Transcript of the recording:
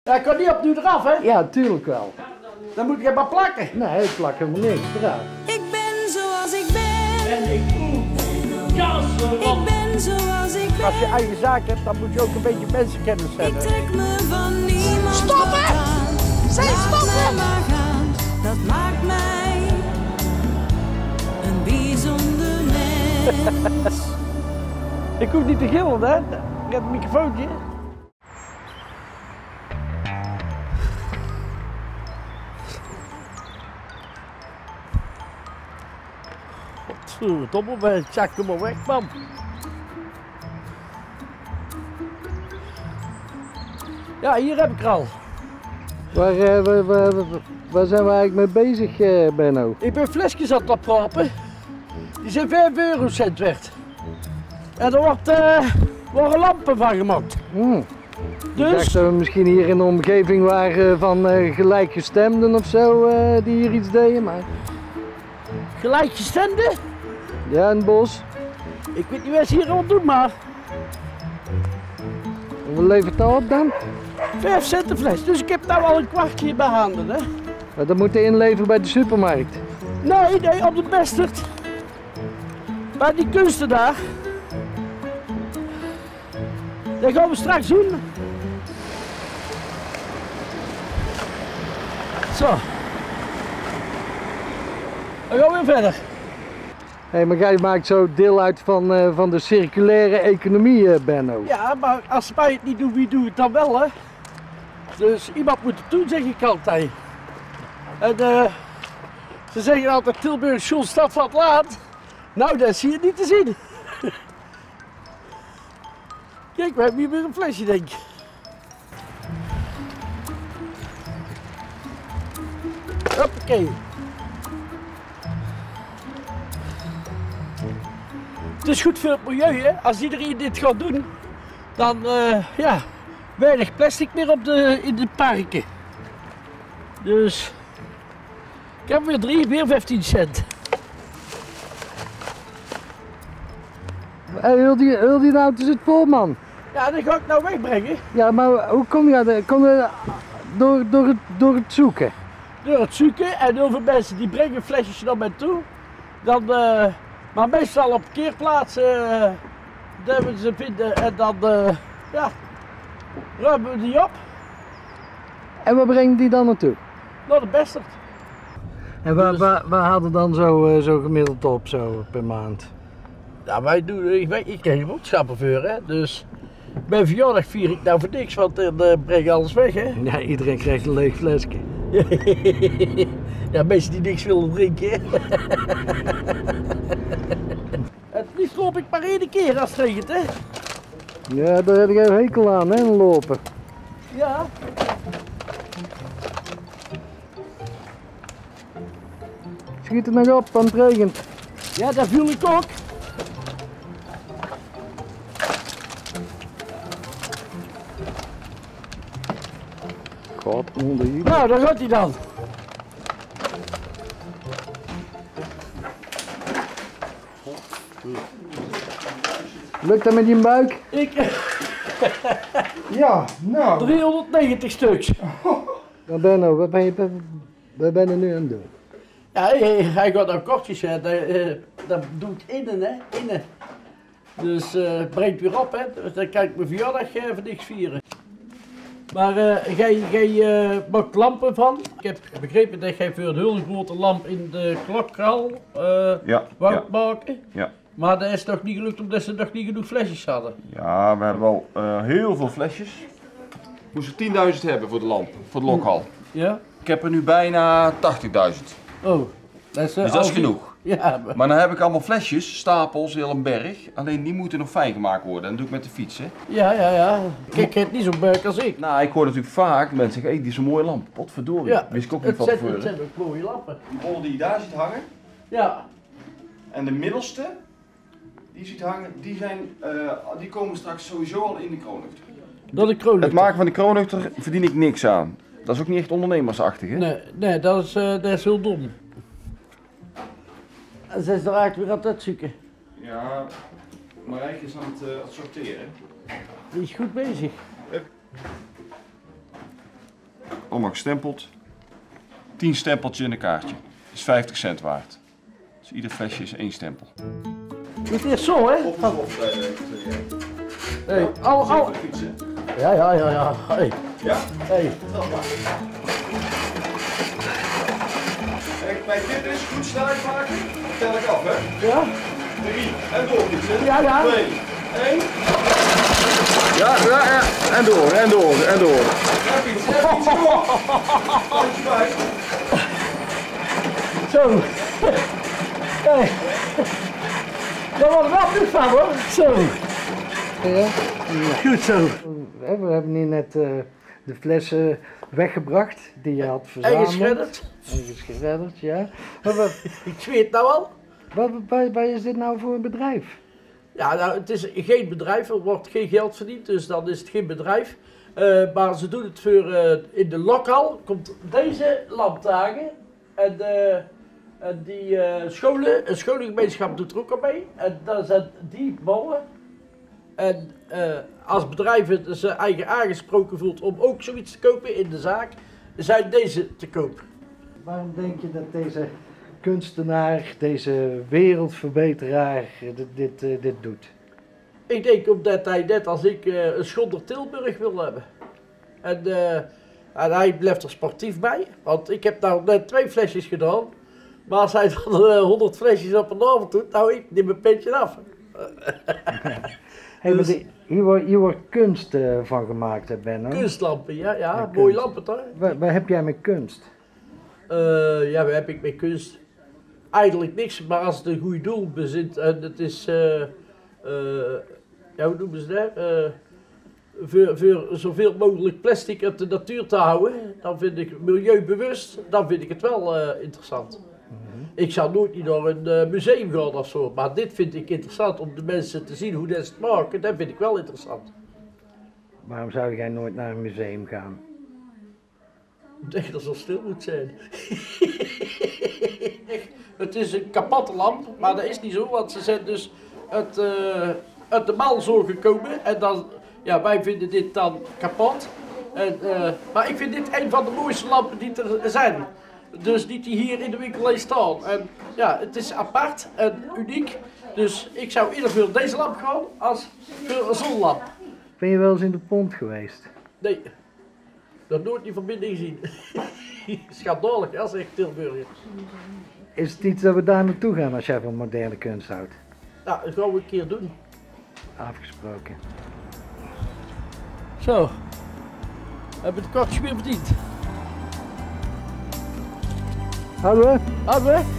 Ja, ik kan niet opnieuw eraf, hè? Ja, tuurlijk wel. Dan moet je maar plakken. Nee, ik plak helemaal niks eraf. Ik ben zoals ik ben. En ik Ik ben zoals ik ben. Als je eigen zaak hebt, dan moet je ook een beetje mensenkennis Ik hebben. trek me van niemand. Stoppen! Zij stoppen! Maar gaan, dat maakt mij een bijzonder mens. Ik hoef niet te gillen, hè? Ik heb een microfoontje. Godverdomme, maar chak hem maar weg, man. Ja, hier heb ik er al. Waar zijn we eigenlijk mee bezig, Benno? Ik ben flesjes aan het oprapen. Die zijn 5 eurocent waard. En er worden lampen van gemaakt. Ik dacht Dus, dat we misschien hier in de omgeving waren van gelijkgestemden of zo, die hier iets deden, maar... gelijkgestemde. Ja, in het bos. Ik weet niet wat ze hier al doen, maar Wat levert dat op dan? 5 cent een fles. Dus ik heb nou al een kwartje in mijn handen, hè. Maar dat moet je inleveren bij de supermarkt. Nee, op de Bestert. Bij die kunstenaar. Dat gaan we straks doen. Zo. Dan gaan we weer verder. Hé, maar jij maakt zo deel uit van de circulaire economie, Benno. Ja, maar als wij het niet doen, wie doet het dan wel, hè? Dus iemand moet het doen, zeg ik altijd. En ze zeggen altijd Tilburg School stad van het laat. Nou, dat zie je niet te zien. Kijk, we hebben hier weer een flesje, denk ik. Hoppakee. Het is goed voor het milieu, hè? Als iedereen dit gaat doen, dan ja, weinig plastic meer in de parken. Dus ik heb weer 3, weer 15 cent. Heel die auto zit vol, man. Ja, die ga ik nou wegbrengen. Ja, maar hoe kom je aan de... Kom je door het zoeken? Door het zoeken en heel veel mensen die brengen flesjes naar mij toe. Dan, maar meestal op parkeerplaatsen dat we ze vinden en dan ja, ruimen we die op En waar brengen die dan naartoe? naar de Bestert. En waar hadden dan zo gemiddeld op, zo per maand? Ja, wij doen, ik krijg een boodschappenveur, hè, dus mijn verjaardag vier ik nou voor niks, want dan breng ik alles weg, hè. Ja, iedereen krijgt een leeg flesje. Ja, mensen die niks willen drinken. Het liefst loop ik maar 1 keer als het regent, hè. Ja, daar heb ik een hekel aan, hè, lopen. Ja. Schiet het nog op, want het regent. Ja, dat viel ik ook. God, hier. Nou, daar gaat hij dan. Lukt dat met je buik? Ja, nou. 390 stuks. Ja, Benno, wat ben je nu aan het doen? Ja, hij gaat nou kortjes, hè. Dat doet innen, hè. Innen. Dus het brengt weer op, hè. Dus dan kan ik mijn verjaardag voor niks vieren. Maar jij maakt lampen van. Ik heb begrepen dat jij voor een hele grote lamp in de klokhal wou maken. Ja. Maar dat is toch niet gelukt omdat ze nog niet genoeg flesjes hadden. Ja, we hebben wel heel veel flesjes. We moesten 10.000 hebben voor de lamp, voor de lokhal. Ja? Ik heb er nu bijna 80.000. Oh, dat is, Dus dat is genoeg. Ja, Maar dan heb ik allemaal flesjes, stapels, heel een berg. Alleen die moeten nog fijn gemaakt worden. En dat doe ik met de fiets, hè. ja. Kijk, je hebt niet zo'n buik als ik. Nou, ik hoor natuurlijk vaak mensen zeggen, hey, die is een mooie lamp. Potverdorie. Ja, Wist ik ook niet het wat zijn, voor. het zijn ook mooie lampen. Die bol die je daar ziet hangen. Ja. En de middelste, die je ziet hangen, die komen straks sowieso al in de kroonluchter. Dat de kroonluchter. Het maken van de kroonluchter verdien ik niks aan. Dat is ook niet echt ondernemersachtig, hè? Nee, dat is heel dom. En ze is er eigenlijk weer aan het zoeken. Ja, Marijke is aan het sorteren. Die is goed bezig. allemaal gestempeld. 10 stempeltjes in een kaartje. Dat is 50 cent waard. Dus ieder flesje is 1 stempel. Het is zo, hè? Hey, al. Ja. Hey. Ja? Hey. Kijk, mijn tip is goed snelheid maken. Tel ik af, hè? Ja? 3 en door fietsen. Ja. 2, 1. Ja. En door. Ja, fietsen door. Handje bij. Zo. Hey. Dat wordt wel niet van, hoor. Zo. Ja. Goed zo. We hebben hier net de flessen weggebracht die je had verzameld. Geschredderd. En geschredderd, ja. Ik zweet nou al. Wat is dit nou voor een bedrijf? Ja, nou, het is geen bedrijf, er wordt geen geld verdiend, dus dan is het geen bedrijf. Maar ze doen het voor, in de lokhal komt deze lampdagen en die een scholengemeenschap doet er ook al mee. En dan zijn die ballen. En als bedrijven zijn eigen aangesproken voelt om ook zoiets te kopen in de zaak, zijn deze te koop. Waarom denk je dat deze kunstenaar, deze wereldverbeteraar dit doet? Ik denk omdat hij net als ik een Schonder Tilburg wil hebben. En hij blijft er sportief bij, want ik heb nou net 2 flesjes gedaan. Maar als hij dan 100 flesjes op een avond doet, nou ik neem mijn petje af. Hey, dus, hier wordt kunst van gemaakt, hè, Benno? Kunstlampen, ja kunst. mooie lampen toch? Waar heb jij met kunst? Ja, waar heb ik met kunst? Eigenlijk niks, maar als het een goed doel bezit en het is, ja hoe noemen ze dat? Voor zoveel mogelijk plastic uit de natuur te houden, dan vind ik milieubewust, dan vind ik het wel interessant. Ik zou nooit niet naar een museum gaan of zo, maar dit vind ik interessant om de mensen te zien hoe dat ze het maken, dat vind ik wel interessant. Waarom zou jij nooit naar een museum gaan? Ik denk dat het zo stil moet zijn. Het is een kapotte lamp, maar dat is niet zo, want ze zijn dus uit de mal zo gekomen en dan, ja, wij vinden dit dan kapot. En, maar ik vind dit een van de mooiste lampen die er zijn. Dus die hier in de winkel staan. En ja, het is apart en uniek. Dus ik zou eerder voor deze lamp gaan als voor een zonlamp. Ben je wel eens in de pont geweest? Nee, dat nooit die verbinding gezien. Schandalig, ja, zegt Tilburg. Is het iets dat we daar naartoe gaan als jij van moderne kunst houdt? Ja, dat gaan we een keer doen. Afgesproken. Zo, hebben we het kortje weer verdiend. Hadden we? Hadden we?